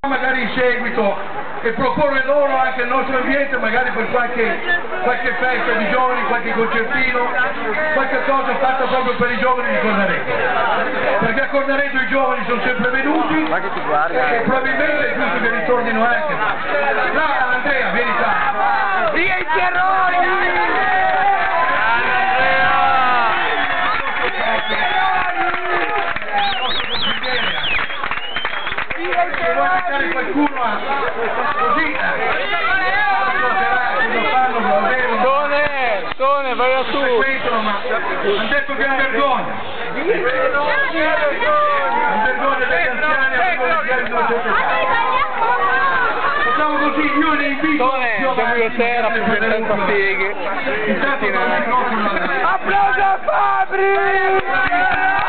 magari in seguito e proporre loro anche il nostro ambiente, magari per qualche festa di giovani, qualche concertino, qualche cosa fatta proprio per i giovani di Cornaredo, perché a Cornaredo i giovani sono sempre venuti e probabilmente è giusto che ritornino anche. Là Andrea, vieni qua. Via i terrori! Se vuoi mettere qualcuno così Tone, vai a tu! ma hanno detto che è una vergogna. Una vergogna degli anziani a facciamo così, io ne invito Tone, siamo terra più senza pieghe. Intanto Applauso a Fabri!